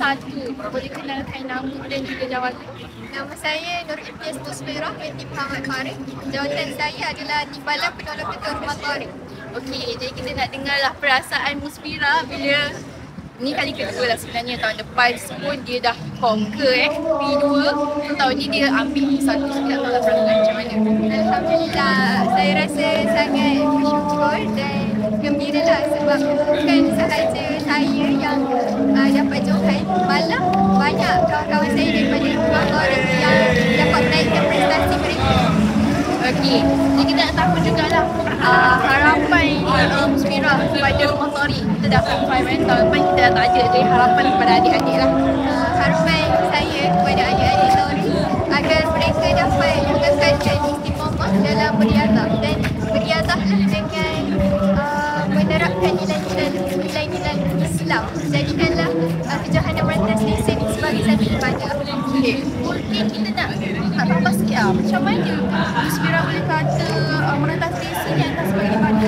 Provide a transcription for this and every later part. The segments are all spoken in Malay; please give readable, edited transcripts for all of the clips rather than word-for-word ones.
satu. Boleh kenalkan nama dan juga jawatan? Nama saya Nur Ibtiaz Musfirah binti Muhammad Farid. Jawatan saya adalah Timbalan Penolong Ketua Rumah Tarik. Okey, jadi kita nak dengarlah perasaan Musfirah bila ni kali kedua lah sebenarnya. Tahun depan pun dia dah conquer P2. Tahun ni dia ambil satu. Kita tahu lah perasaan macam mana. Alhamdulillah, saya rasa sangat bersyukur dan gembira lah sebab bukan sahaja saya yang dapat Johan, malah banyak kawan-kawan saya daripada Rumah Tarik yang dapat menaikkan prestasi mereka. Okey, jadi kita nak tahu jugalah harapan Musfirah kepada Rumah Tarik. Kita dah confirm kan, tahun depan kita dah tak ada. Jadi harapan kepada adik-adik lah. Harapan saya kepada adik-adik Tarik agar mereka dapat mengekalkan istiqamah dalam beriadah dan beriadahlah dengan menerapkan nilai-nilai Islam. Jadikanlah kejohanan merentas desa ini sebagai satu ibadah. Okay. Mungkin kita nak tambah sikit lah. Macam mana Musfirah boleh kata merentas desa ni atas sebagai ibadah?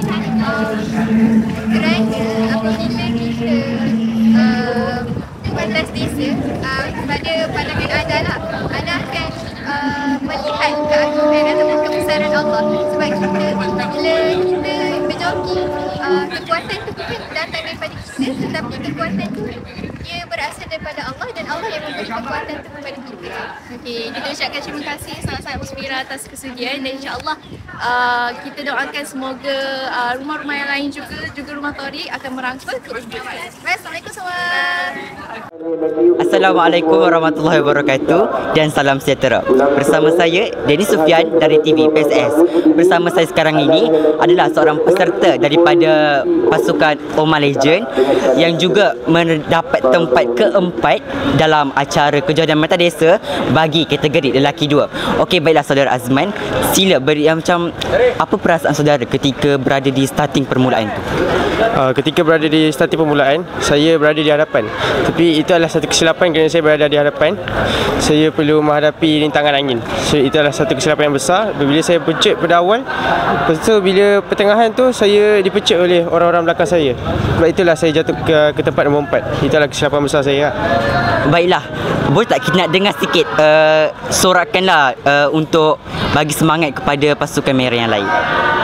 Kerana apabila kita merentas desa, pada pandangan anda lah, anda akan melihat keagungan ataupun kebesaran Allah. Sebab kita, bila kita berjoki, kekuatan tu bukan datang daripada kita, tetapi kekuatan tu dia berasal daripada Allah dan Allah yang memberi kekuatan tu kepada kita. Okay, kita ucapkan terima kasih sangat-sangat Musfirah atas kesudian dan insyaAllah kita doakan semoga rumah-rumah yang lain juga Rumah Tarik akan merangkul ke ujung. Assalamualaikum semua. Assalamualaikum warahmatullahi wabarakatuh dan salam sejahtera. Bersama saya Denny Sufian dari TV PSS. Bersama saya sekarang ini adalah seorang peserta daripada pasukan Oma Legend yang juga mendapat tempat keempat dalam acara kejohanan Mata Desa bagi kategori lelaki 2. Okey, baiklah saudara Azman, sila beri macam apa perasaan saudara ketika berada di starting permulaan tu? Ketika berada di starting permulaan, saya berada di hadapan. Tapi itu adalah satu kesilapan kerana saya berada di hadapan. Saya perlu menghadapi rintangan angin. So, itu adalah satu kesilapan yang besar. Bila saya pecut pada awal, lepas tu bila pertengahan tu saya dipecut oleh orang-orang belakang saya. Sebab itulah saya jatuh ke tempat nombor 4. Itu adalah kesilapan besar saya. Baiklah, boleh tak kita nak dengar sikit sorakanlah untuk bagi semangat kepada pasukan merah yang lain?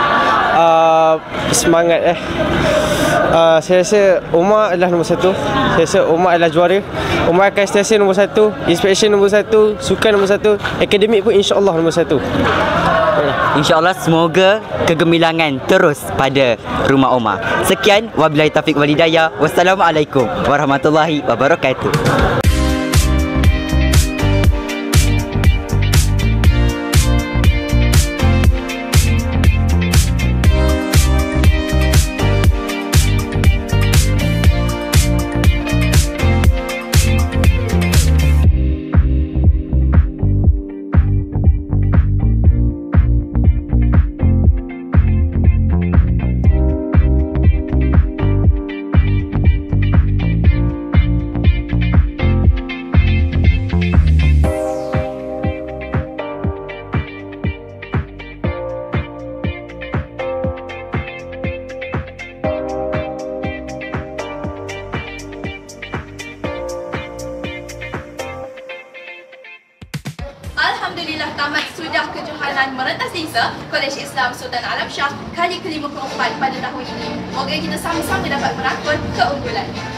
Semangat saya rasa Omar adalah nombor 1. Saya rasa Omar adalah juara. Omar akan sentiasa nombor 1. Inspection nombor 1. Sukan nombor 1. Akademik pun insyaAllah nombor 1. InsyaAllah semoga kegemilangan terus pada rumah Omar. Sekian, wabillahi taufiq wal hidayah. Wassalamualaikum warahmatullahi wabarakatuh. Alhamdulillah, tamat sudah kejohanan merentas desa Kolej Islam Sultan Alam Shah kali ke-54 pada tahun ini. Moga kita sama-sama dapat merangkul keunggulan.